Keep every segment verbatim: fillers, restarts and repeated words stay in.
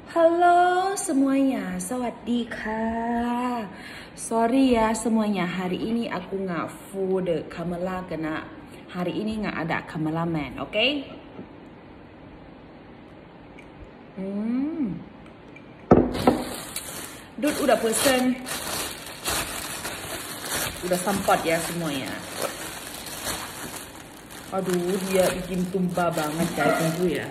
Halo semuanya, sawadika. Sorry ya semuanya, hari ini aku nggak full the kamera karena hari ini nggak ada kameraman, oke? Okay? Hmm. Dut udah pesen, udah sempat ya semuanya. Aduh, dia bikin tumpah banget guys, tunggu ya.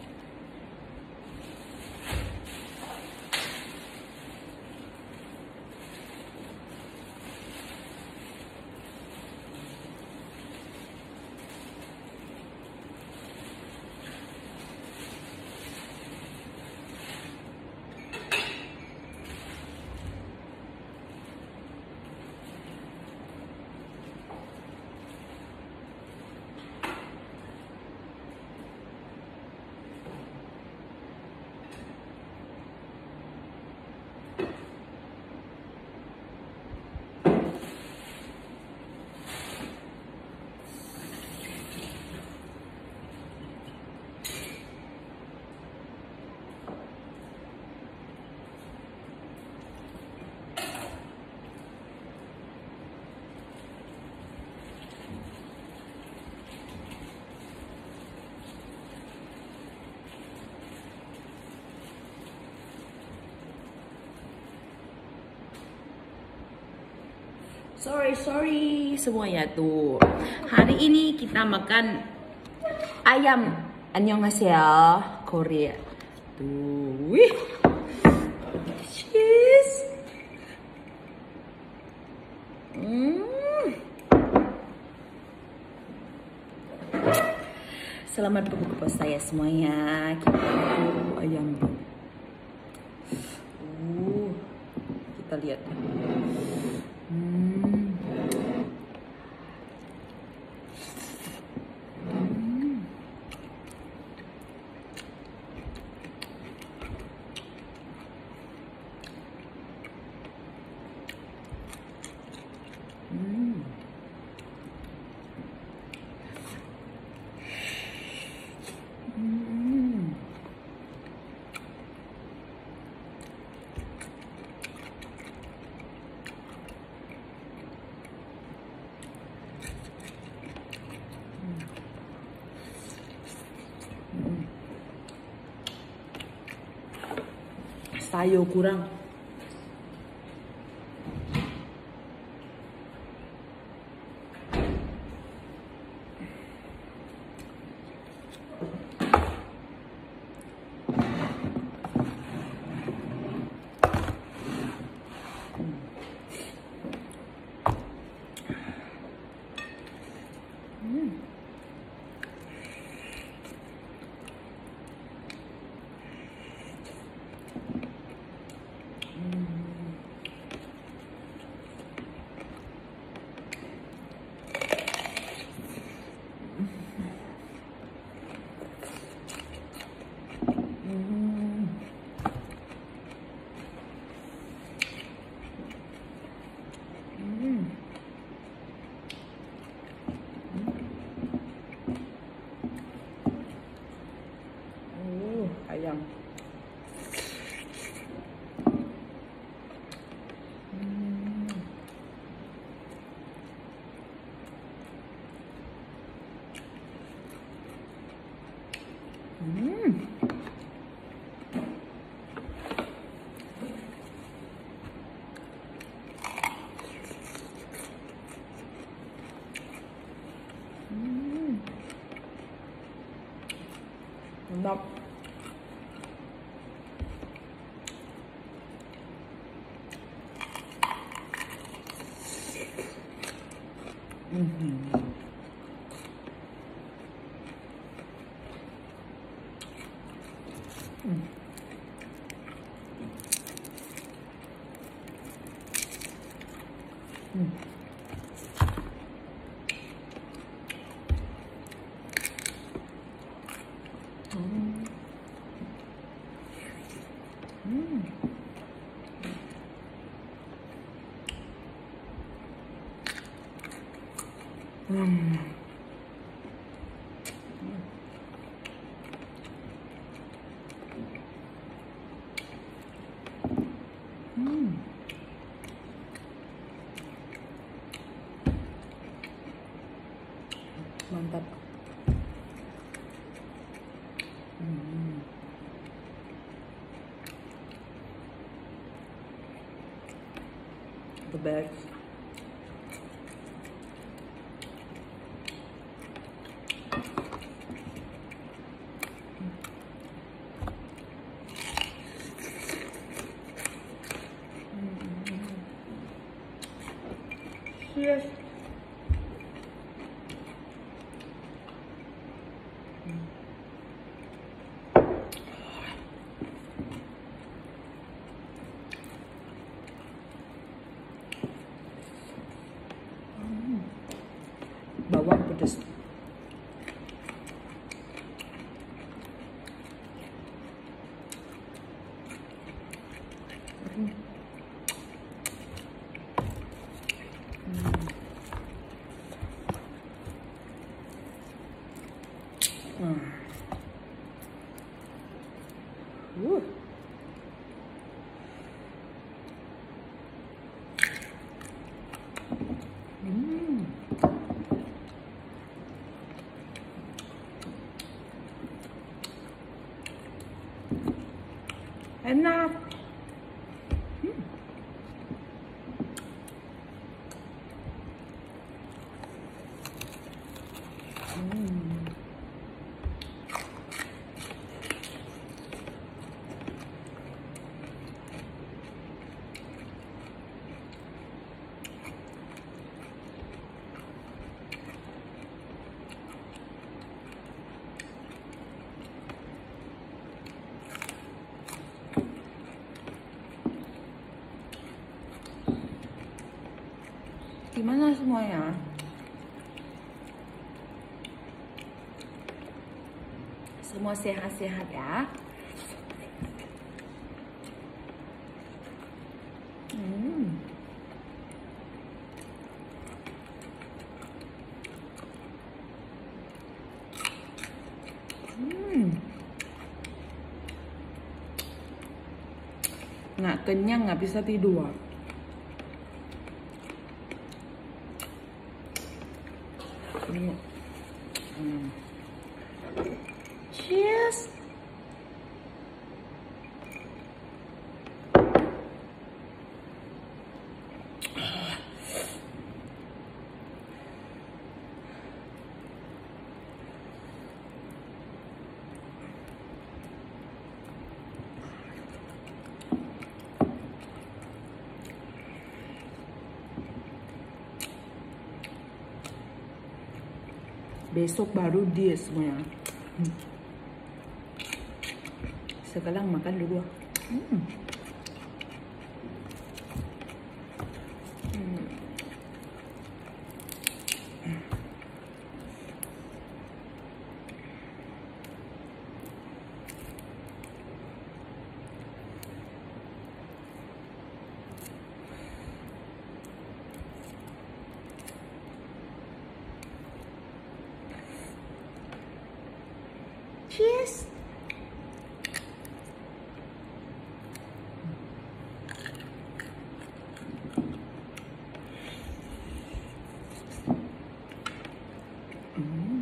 Sorry, sorry semuanya tuh. Hari ini kita makan ayam. Annyeonghaseyo, Korea. Tuh, wih. Cheese. Hmm. Selamat berbuka puasa ya semuanya. Kita berburu ayam. Uh, kita lihat. Hmm. Hmm. Hmm. Sayur kurang. Ayam. Hmm. Hmm. Hmm. Mantap. Mm-hmm. Mm. Mm. Mm. Mm. the best. Cheers. Bawang pedas. Hmm. Hmm. Uh. Hmm. Enak. Hmm. Hmm. Gimana semuanya? Semua sehat-sehat ya? Hmm. Hmm. Nggak kenyang, nggak bisa tidur. Hmm. Cheers. Besok baru dia semuanya. Hmm. Sekarang makan dulu. Hmm. Hmm. Cheers. Mm.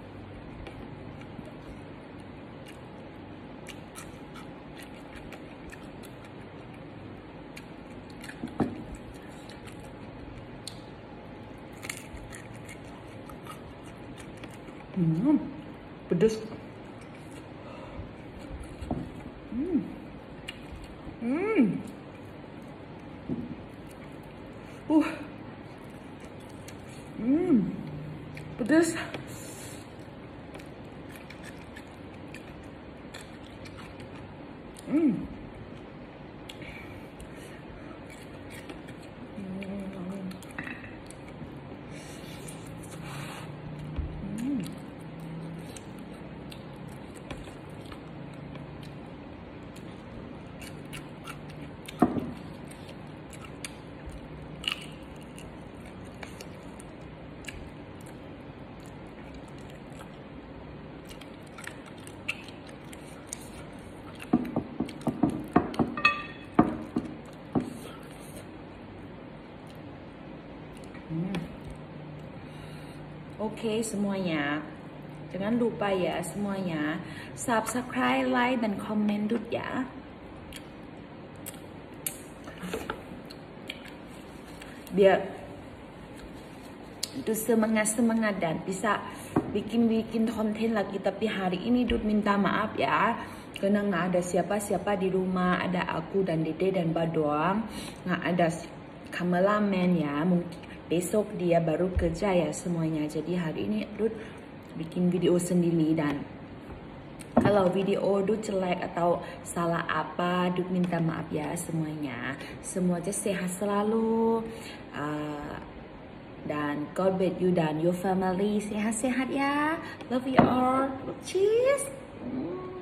Mm. Pedas. Hmm. Hmm. Uh. Hmm. Pedas. Hmm. Hmm. Oke semuanya, jangan lupa ya semuanya subscribe, like, dan komen dulu ya. biar itu semangat-semangat dan bisa bikin-bikin konten lagi. Tapi hari ini Dut minta maaf ya, karena nggak ada siapa-siapa di rumah, ada aku dan Dede dan Ba doang, nggak ada kameramen ya. Mungkin besok dia baru kerja ya semuanya. Jadi hari ini Dut bikin video sendiri, dan kalau video Dut jelek atau salah apa, Dut minta maaf ya semuanya. Semuanya sehat selalu. Uh, Dan God bless you dan your family. Sehat-sehat ya. Love you all. Cheers.